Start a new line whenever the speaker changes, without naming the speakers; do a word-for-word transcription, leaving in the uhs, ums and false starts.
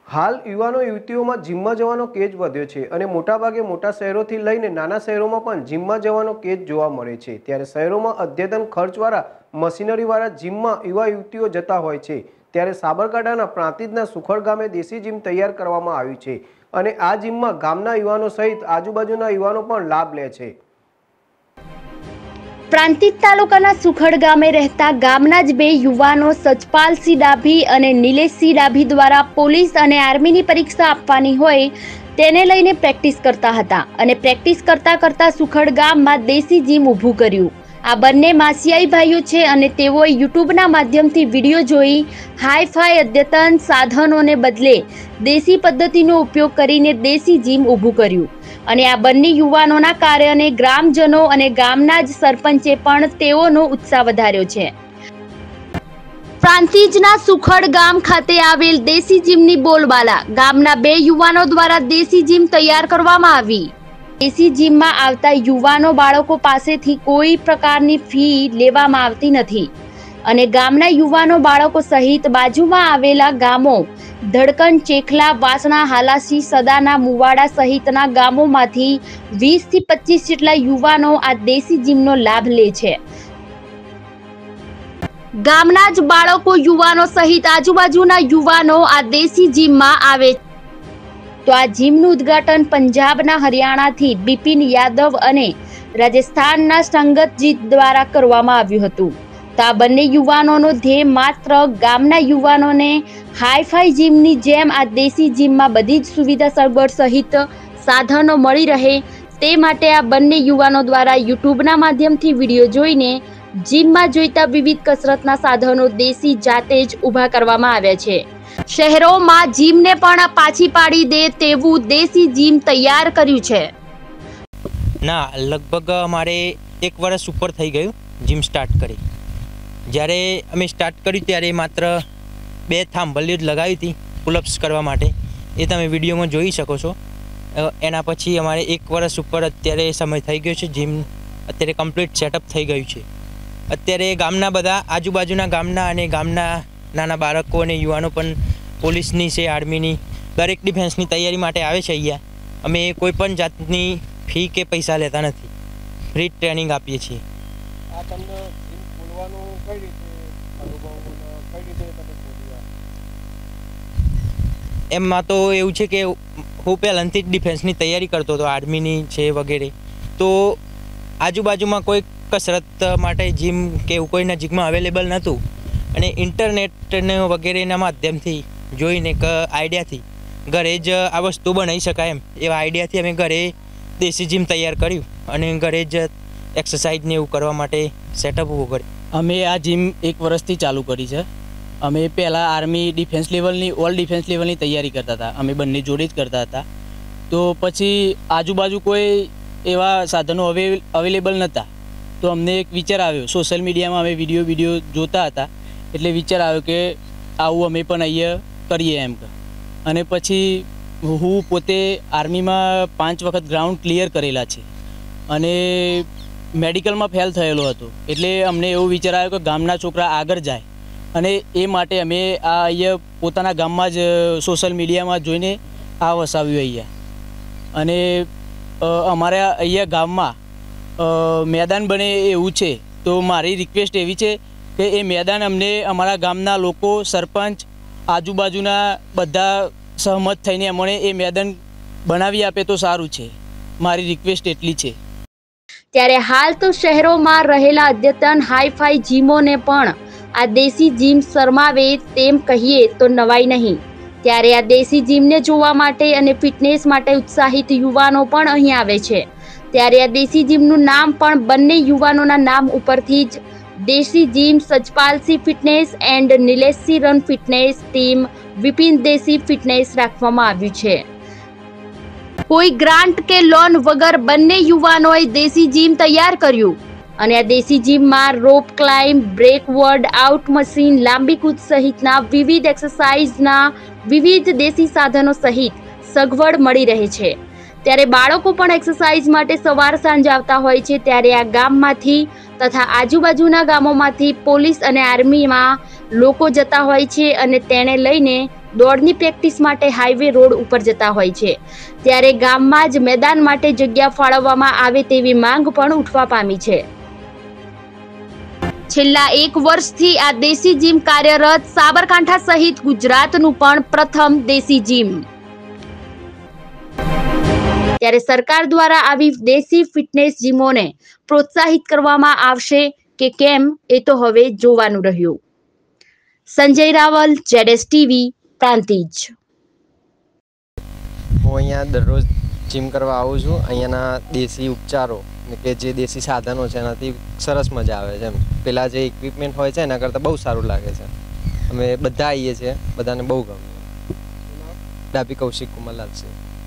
હાલ યુવાનો યુવતીઓમાં જીમમાં જવાનો કેજ વધ્યો છે અને મોટાભાગે મોટા શહેરોથી લઈને નાના શહેરોમાં પણ જીમમાં જવાનો કેજ જોવા મળે છે। ત્યારે શહેરોમાં અદ્યતન ખર્ચવાળા મશીનરીવાળા જીમમાં યુવા યુવતીઓ જતા હોય છે। ત્યારે સાબરકાંઠાના પ્રાંતિજના સુખડ ગામે દેશી જીમ તૈયાર કરવામાં આવી છે અને આ જીમમાં ગામના યુવાનો સહિત આજુબાજુના યુવાનો પણ લાભ લે છે।
પ્રાંતિજ તાલુકાના સુખડ ગામે રહેતા ગામના જ બે યુવાનો સચપાલસિંહ ડાભી અને નિલેશસિંહ ડાભી દ્વારા પોલીસ અને આર્મીની પરીક્ષા આપવાની હોય તેને લઈને પ્રેક્ટિસ કરતા હતા અને પ્રેક્ટિસ કરતા કરતા સુખડ ગામમાં દેશી જીમ ઊભું કર્યું। આ બંને માસિયાઈ ભાઈઓ છે અને તેઓએ યુટ્યુબના માધ્યમથી વિડીયો જોઈ હાઈ-ફાઈ અદ્યતન સાધનોને બદલે દેશી પદ્ધતિનો ઉપયોગ કરીને દેશી જીમ ઊભું કર્યું અને આ બંને યુવાનોના કાર્યને ગ્રામજનો અને ગામના જ સરપંચે પણ તેઓનો ઉત્સાહ વધાર્યો છે। પ્રાંતિજના સુખડ ગામ ખાતે આવેલ દેશી જીમની બોલબાલા ગામના બે યુવાનો દ્વારા દેશી જીમ તૈયાર કરવામાં આવી। દેશી જીમમાં આવતા યુવાનો બાળકો પાસેથી કોઈ પ્રકારની ફી લેવામાં આવતી નથી અને ગામના યુવાનો બાળકો સહિત બાજુમાં આવેલા ગામો ધડકન, ચેખલા, વાસણા, હાલાસી, સદાના, મુવાડા સહિતના ગામોમાંથી વીસ થી પચીસ જેટલા યુવાનો આ દેશી જીમનો લાભ લે છે। ગામના જ બાળકો, યુવાનો સહિત આજુબાજુના યુવાનો આ દેશી જીમમાં આવે છે। તો આ જીમનું ઉદ્ઘાટન પંજાબના હરિયાણાથી બિપિન યાદવ અને રાજસ્થાનના સંગતજીત દ્વારા કરવામાં આવ્યું હતું। તો આ બંને યુવાનોનો ધ્યેય માત્ર ગામના યુવાનોને હાઈ-ફાઈ જીમની જેમ આ દેશી જીમમાં બધી જ સુવિધા સગવડ સહિત સાધનો મળી રહે તે માટે આ બંને યુવાનો દ્વારા યુટ્યુબના માધ્યમથી વિડીયો જોઈને જીમમાં જોઈતા વિવિધ કસરતના સાધનો દેશી જાતે જ ઊભા કરવામાં આવ્યા છે। શહેરોમાં જીમને પણ પાછી પાડી દે તેવું દેશી જીમ તૈયાર કર્યું છે।
ના લગભગ અમારે એક વર્ષ ઉપર થઈ ગયું જીમ સ્ટાર્ટ કરી। જ્યારે અમે સ્ટાર્ટ કર્યું ત્યારે માત્ર બે થાંભલીઓ જ લગાવી હતી પુલઅપ્સ કરવા માટે, એ તમે વિડીયોમાં જોઈ શકો છો। એના પછી અમારે એક વર્ષ ઉપર અત્યારે સમય થઈ ગયો છે। જીમ અત્યારે કમ્પ્લીટ સેટઅપ થઈ ગયું છે। અત્યારે ગામના બધા આજુબાજુના ગામના અને ગામના નાના બાળકો અને યુવાનો પણ પોલીસની છે, આર્મીની, દરેક ડિફેન્સની તૈયારી માટે આવે છે। અહીંયા અમે કોઈ પણ જાતની ફી કે પૈસા લેતા નથી, ફ્રી ટ્રેનિંગ આપીએ છીએ।
આ તમને જીમ ખોલવાનું કઈ રીતે અનુભવ, કઈ રીતે તમે ખોલ્યા?
એમાં તો એવું છે કે હું પહેલાંથી જ ડિફેન્સની તૈયારી કરતો હતો, આર્મીની છે વગેરે। તો આજુબાજુમાં કોઈ કસરત માટે જીમ કે એવું કોઈ નજીકમાં અવેલેબલ નહોતું અને ઇન્ટરનેટને વગેરેના માધ્યમથી જોઈને એક આઈડિયાથી ઘરે જ આ વસ્તુ બનાવી શકાય એમ એવા આઈડિયાથી અમે ઘરે દેશી જીમ તૈયાર કર્યું અને ઘરે જ એક્સરસાઇઝ ને એવું કરવા માટે સેટઅપ ઊભું કર્યું।
અમે આ જીમ એક વર્ષથી ચાલુ કરી છે। અમે પહેલાં આર્મી ડિફેન્સ લેવલની ઓલ ડિફેન્સ લેવલની તૈયારી કરતા હતા, અમે બંને જોડે જ કરતા હતા। તો પછી આજુબાજુ કોઈ એવા સાધનો હવે અવેલેબલ નહોતા, તો અમને એક વિચાર આવ્યો, સોશિયલ મીડિયામાં અમે વિડીયો વિડીયો જોતા હતા એટલે વિચાર આવ્યો કે આવું અમે પણ અહીંયા કરીએ એમ। અને પછી હું પોતે આર્મીમાં પાંચ વખત ગ્રાઉન્ડ ક્લિયર કરેલા છે અને મેડિકલમાં ફેલ થયેલો હતો, એટલે અમને એવો વિચાર આવ્યો કે ગામના છોકરા આગળ જાય અને એ માટે અમે આ અહીંયા પોતાના ગામમાં જ સોશિયલ મીડિયામાં જોઈને આ વસાવ્યું અહીંયા। અને અમારા અહીંયા ગામમાં મેદાન બને એવું છે, તો મારી રિક્વેસ્ટ એવી છે કે એ મેદાન અમને અમારા ગામના લોકો, સરપંચ, આજુબાજુના બધા સહમત થઈને અમને એ મેદાન બનાવી આપે તો સારું છે, મારી રિક્વેસ્ટ એટલી છે।
ત્યારે હાલ તો શહેરોમાં રહેલા અદ્યતન હાઈ-ફાઈ જીમોને પણ આ દેશી જીમ શરમાવે તેમ કહીએ તો નવાઈ નહીં। ત્યારે આ દેશી જીમને જોવા માટે અને ફિટનેસ માટે ઉત્સાહિત યુવાનો પણ અહીં આવે છે। ત્યારે આ દેશી જીમનું નામ પણ બંને યુવાનોના નામ ઉપરથી જ દેશી gym Sachpalsinh fitness and Nileshsinh run fitness team Vipin દેશી ફિટનેસ રાખવામાં આવ્યું છે। કોઈ ગ્રાન્ટ કે લોન વગર બંને યુવાનોએ દેશી જીમ તૈયાર કર્યું અને આ દેશી જીમમાં rope climb, break word out machine, લાંબી કૂદ સહિતના વિવિધ એક્સરસાઇઝના વિવિધ દેશી સાધનો સહિત સગવડ મળી રહે છે। ત્યારે બાળકો પણ એક્સરસાઇઝ માટે સવાર સાંજ આવતા હોય છે। ત્યારે આ ગામમાંથી તથા આજુબાજુના ગામોમાંથી પોલીસ અને આર્મીમાં લોકો જતા હોય છે અને તેને લઈને દોડની પ્રેક્ટિસ માટે હાઈવે રોડ ઉપર જતા હોય છે, ત્યારે ગામમાં જ મેદાન માટે જગ્યા ફાળવવામાં આવે તેવી માંગ પણ ઉઠવા પામી છે. છેલ્લા એક વર્ષથી આ દેશી જીમ કાર્યરત સાબરકાંઠા સહિત ગુજરાતનું પણ પ્રથમ દેશી જીમ. ત્યારે સરકાર દ્વારા આવી દેશી ફિટનેસ જીમોને પ્રોત્સાહિત કરવામાં આવશે કે કેમ એ તો હવે જોવાનું રહ્યું. સંજય રાવલ, જેડેસ ટીવી, પ્રાંતિજ.
હું અહીંયા દરરોજ જીમ કરવા આવું છું. અહીંયાના દેશી ઉપચારો કે જે દેશી સાધનો છે એનાથી સરસ મજા આવે છે. એમ પેલા જે ઇક્વિપમેન્ટ હોય છે એના કરતાં બહુ સારું લાગે છે. અમે બધા આવીએ છીએ, બધાને બહુ ગમે. ડાભી કૌશિક કુમારલાલ છે.